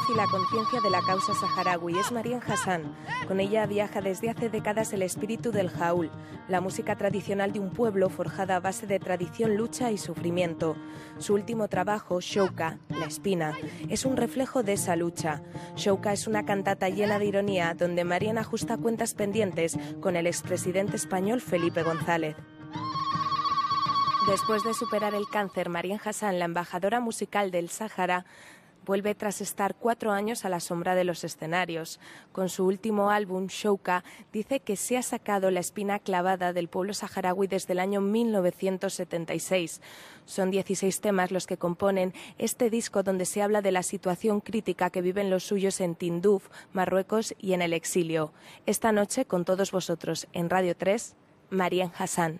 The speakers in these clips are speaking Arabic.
y la conciencia de la causa saharaui. Es Marian Hassan. Con ella viaja desde hace décadas el espíritu del Jaúl, la música tradicional de un pueblo forjada a base de tradición, lucha y sufrimiento. Su último trabajo, Shouka, La Espina, es un reflejo de esa lucha. Shouka es una cantata llena de ironía donde Marian ajusta cuentas pendientes con el expresidente español Felipe González. Después de superar el cáncer, Marian Hassan, la embajadora musical del Sáhara, vuelve tras estar 4 años a la sombra de los escenarios. Con su último álbum, Shouka, dice que se ha sacado la espina clavada del pueblo saharaui desde el año 1976. Son 16 temas los que componen este disco donde se habla de la situación crítica que viven los suyos en Tinduf, Marruecos y en el exilio. Esta noche, con todos vosotros, en Radio 3, Marian Hassan.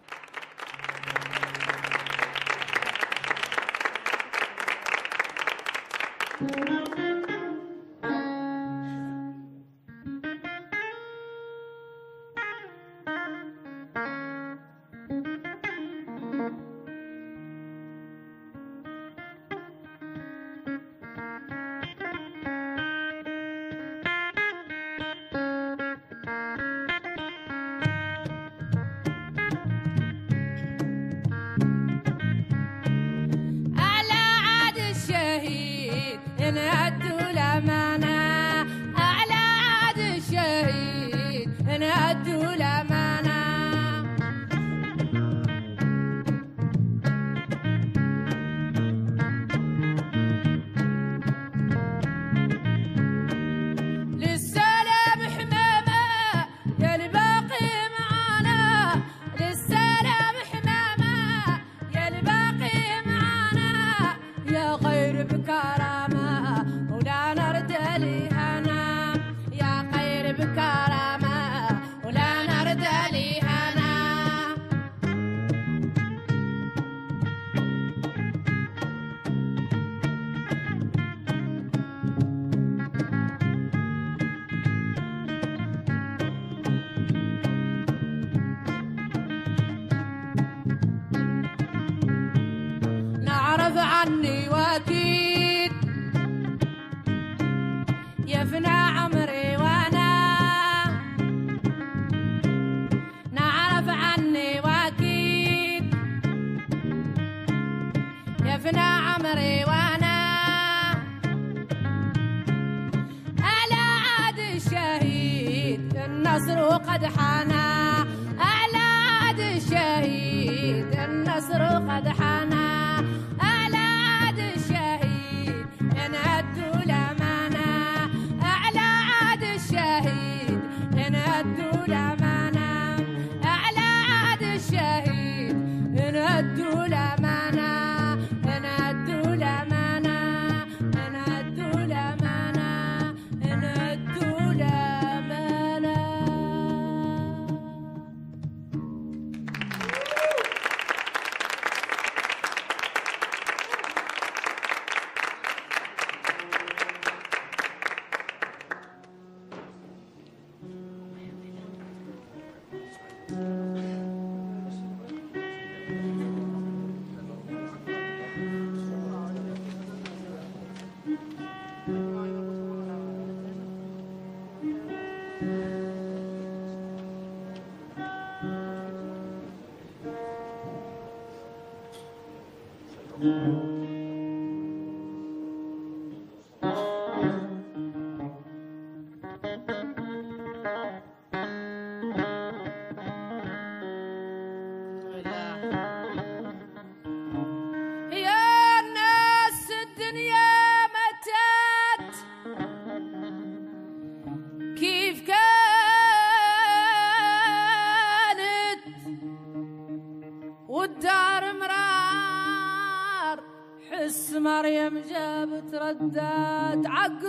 مريم جابت ردات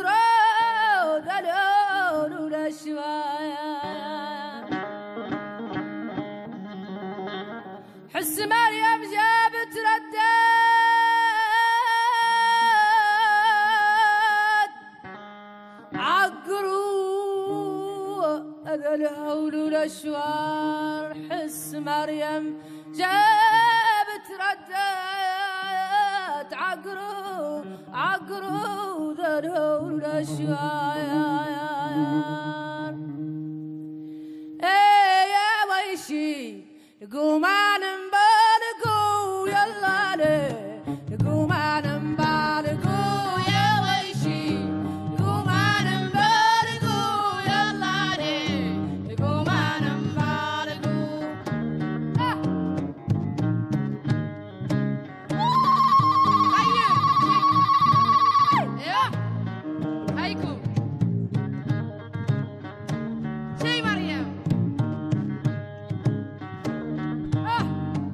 عقرو ذلول والاشوايا حس مريم جابت ردات عقرو ذلول والاشوار حس مريم جابت ردات عقرو عقرو ذرو الأشياء إيه يا ويشي قوم أنا مباركو يلا ليه قوم أنا مباركو يا ويشي قوم أنا مباركو يلا ليه قوم أنا مباركو ايوه هيكم شي مريم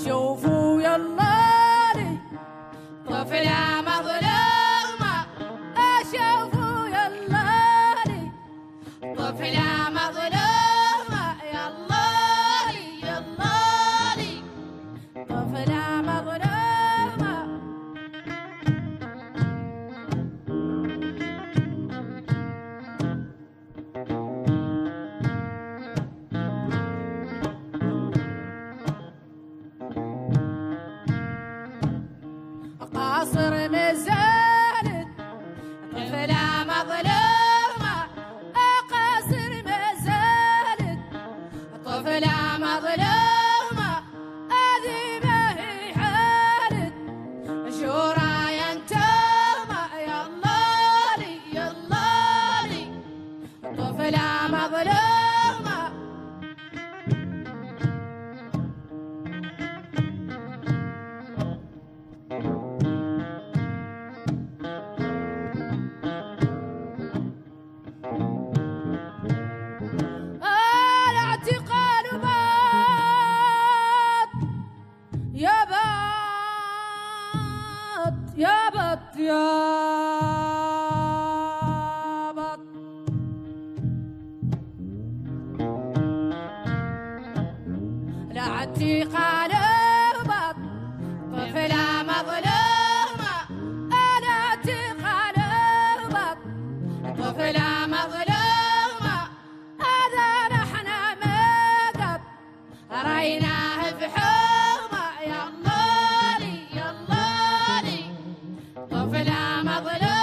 شوفوا يلالي طفلة مظلومة شوفوا يلالي طفلة مظلومة يلالي يلالي طفلة مظلومة قاصر مازالت طفلة مظلومة قاصر مازالت طفلة مظلومة هذه ما هي حالت مشهورة يا انتومة يلالي يلالي طفلة مظلومة يا بط لا عتيق على بط طفلة مظلومة لا عتيق على بط طفلة مظلومة هذا نحن مقب رأيناه في حومة يلالي يلالي طفلة مظلومة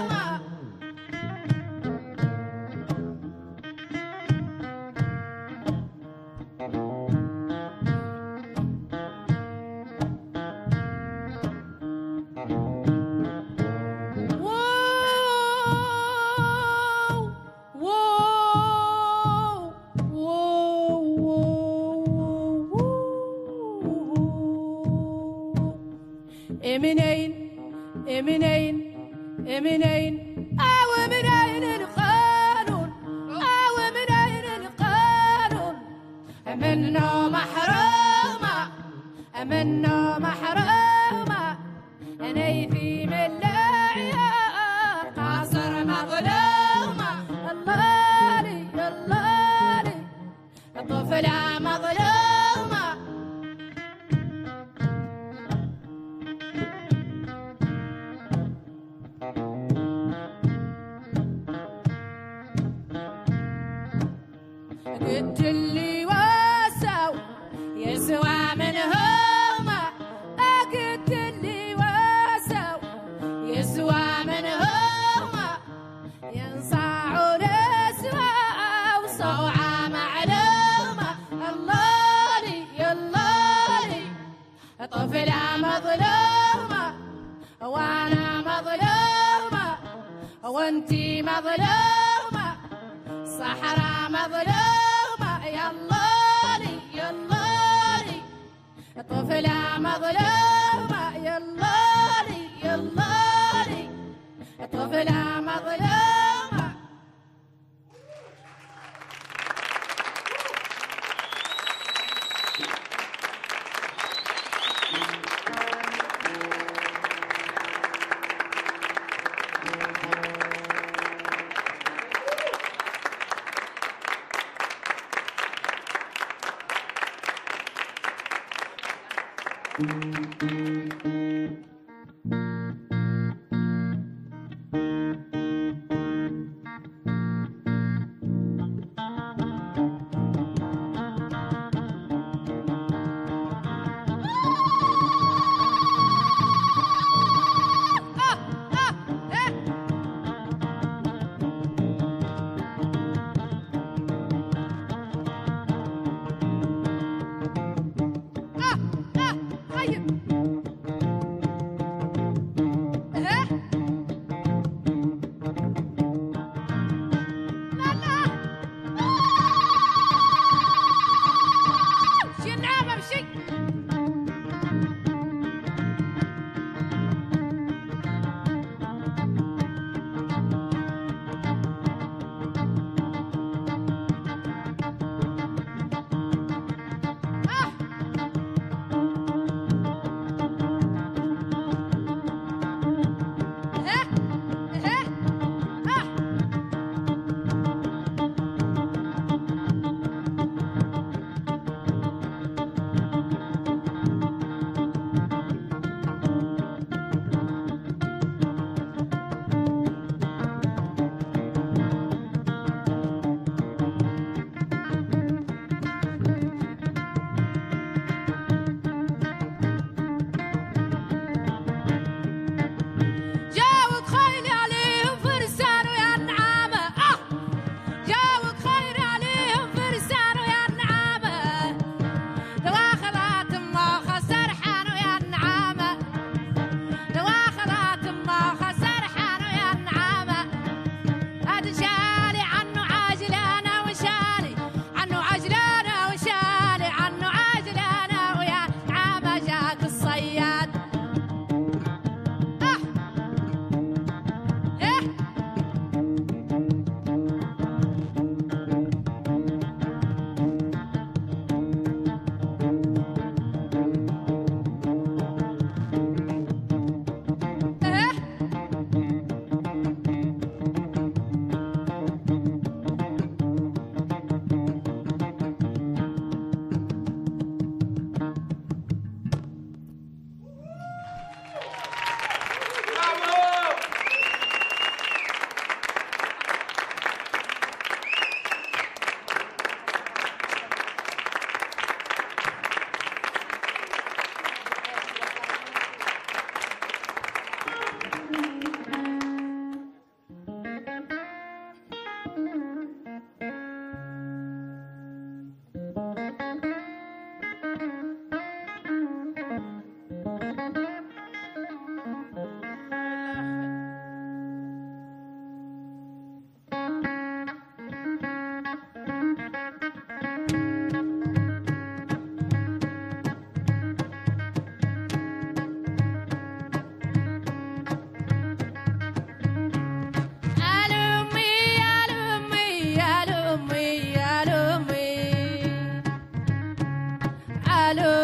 منين أو منين القانون أو منين القانون منه محرومة منه محرومة أنا في ملاعيا قاصر مظلومة يلالي يلالي طفلة مظلومة قد اللي واسوا يسوى منهما قد اللي واسوا يسوى منهما ينصاعوا نسوى وصوعة معلومة اللالي يلالي طفلة مظلومة وانا مظلومة وانتي مظلومة صحراء مظلومة يلالي يلالي طفلة مظلومة يلالي يلالي طفلة مظلومة طيب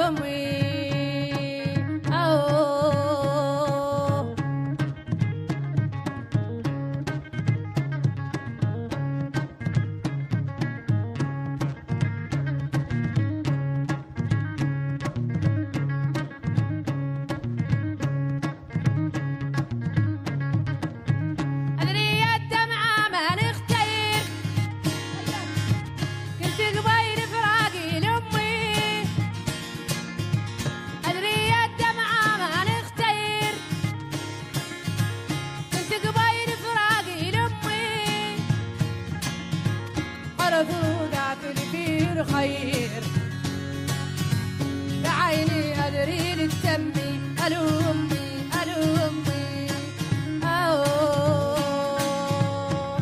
خير بعيني أدري للتمي ألومي ألومي أوه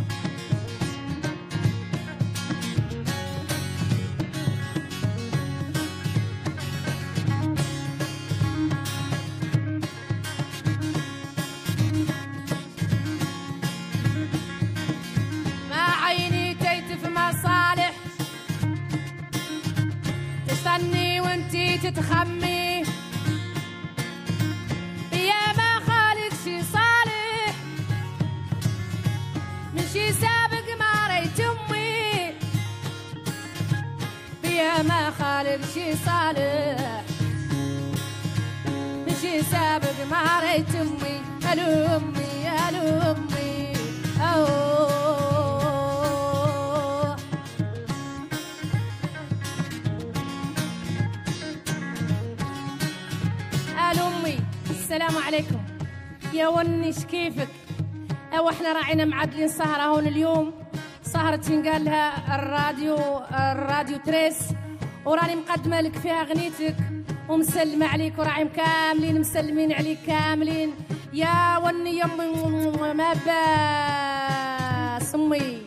ما عيني تيتف مصالح تستني وانتي تتخمي يا ما خالق شي صالح من شي سابق ما ريت امي يا ما خالق شي صالح من شي سابق ما ريت امي الومي الومي اوه الأمي السلام عليكم يا ونش كيفك؟ احنا راعينا معدلين سهرة هون اليوم، سهرة تنقال لها الراديو تريس، وراني مقدمة لك فيها اغنيتك ومسلمة عليك، وراعي كاملين مسلمين عليك كاملين يا وني يمي ما باس امي.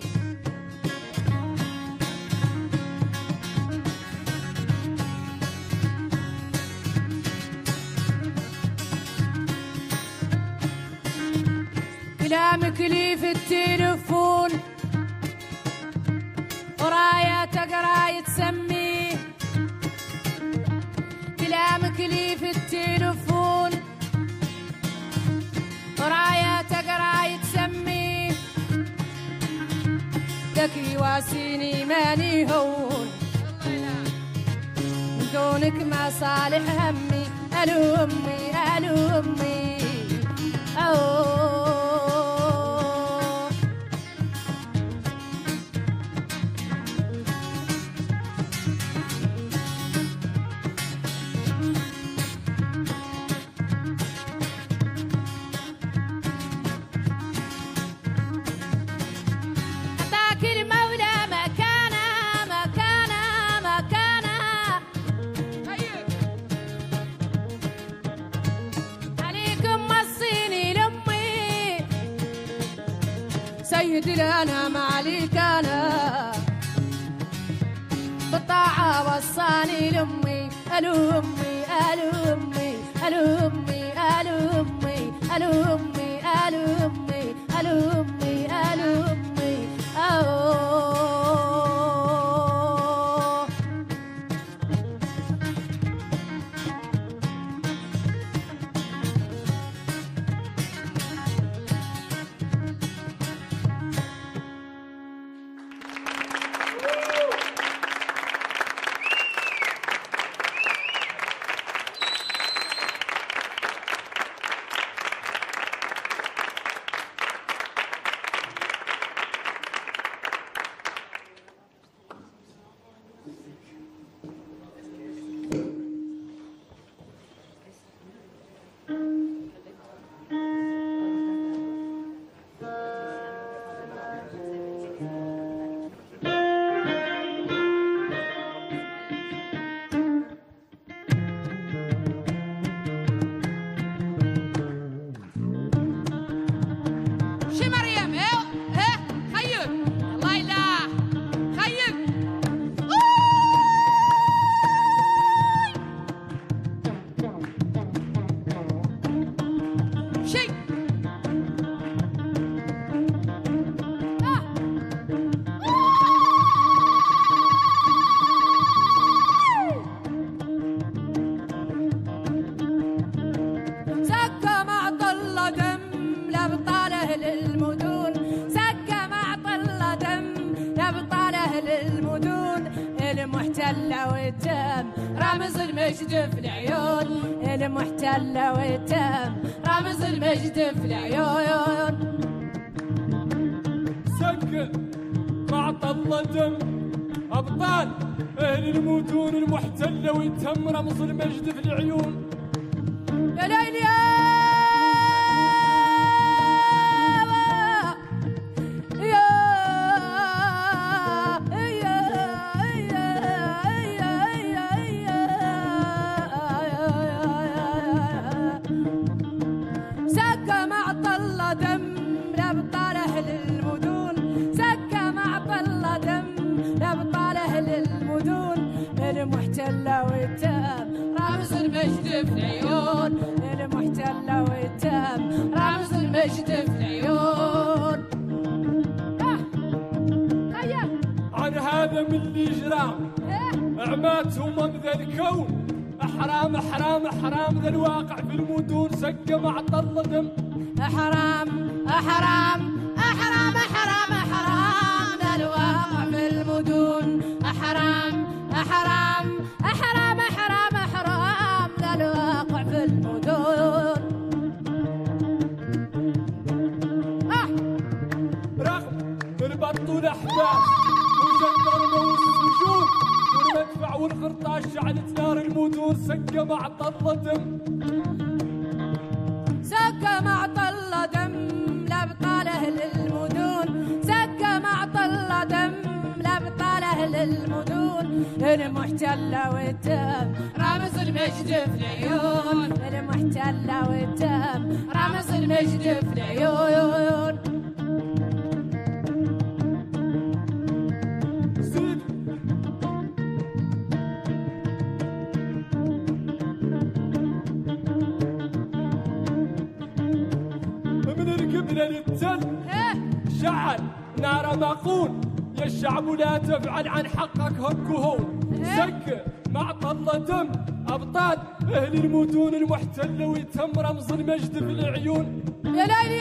كلامك لي في التليفون ورايا تقرا تسمي، كلامك لي في التليفون ورايا تقرا تسمي، لك يواسيني ماني هون دونك ما صالح همي الومي الومي اوه سيدي أنا ما عليك أنا بالطاعة وصاني لأمي الأمي الأمي الأمي الأمي الأمي الأمي الأمي الأمي أوه رامز المجد في العيون المحتلة والتام رامز المجد في العيون سكر مع طلة دم أبطال أهل المدن المحتلة ويتم رمز المجد في العيون يا ليل سكة مع طلة دم لأبطال أهل المدن سكة مع طلة دم لأبطال أهل المدن المحتلة والتام رامز المجد في العيون المحتلة والتام رامز المجد في العيون عن هذا من اللي جرى عماتهم من ذا الكون أحرام أحرام أحرام ذا الواقع في المدن سكة مع طلة دم أحرام أحرام أحرام أحرام أحرام ذا الواقع في المدن أحرام أحرام أحرام أحرام أحرام ذا الواقع في المدن رغم البط والأحباس وجنرنا والسجون والمدفع والغرطاس شعلت نار المدن سكة مع طلة دم سكة مع طلة دم لأبطال أهل المدن سكة مع طلة دم لأبطال أهل المدن المحتلة والتام رامز المجد في العيون المحتلة والتام رامز المجد في العيون للتل شعل نار مقول يا الشعب لا تفعل عن حقك هك وهون سكر مع طلة دم أبطال أهل المدن المحتلة ويتم رمز المجد في العيون يا ليل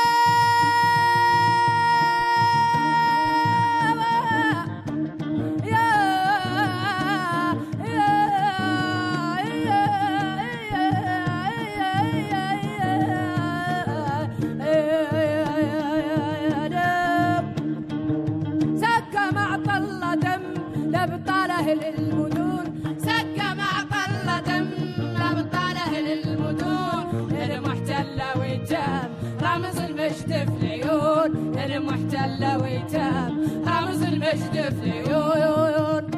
لأبطال أهل المدن سكة مع طلة دم لأبطال أهل المدن المحتلة ويتام رامز المجد في العيون المحتلة ويتام رامز المجد في العيون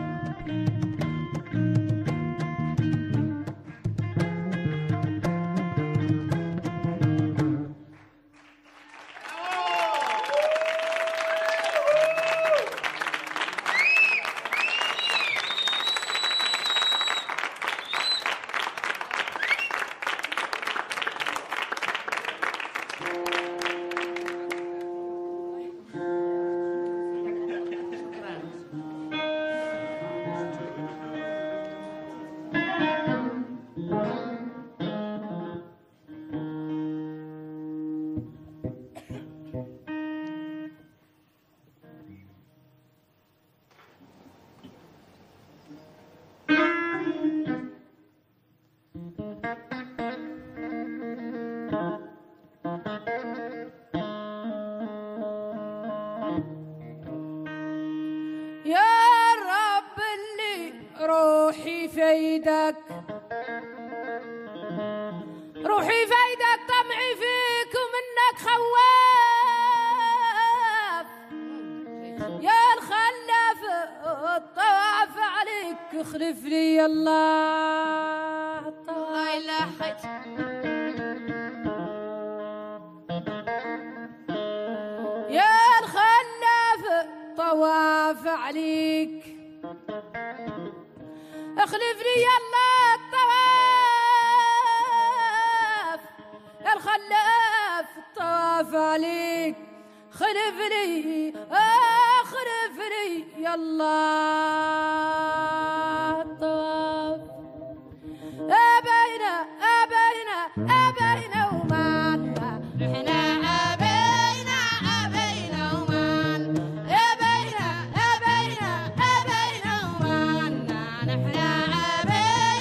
فيدك روحي فيدك طمعي فيك ومنك خواف يا الخلاف الطواف عليك اخلف لي الله الطواف لا حج يا الخلاف الطواف عليك اخلف لي الله الطواف يا الخلاف الطواف عليك خلف لي اخلف لي يا الله الطواف ابينا ابينا ابينا ومالنا احنا ابينا ابينا ومالنا ابينا ابينا ابينا ومالنا نحنا ابينا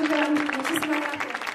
شكرا.